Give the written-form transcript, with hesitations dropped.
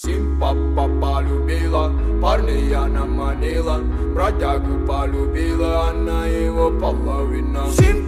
Сим папа полюбила, парня она манила, бродягу полюбила, она его половина. Сим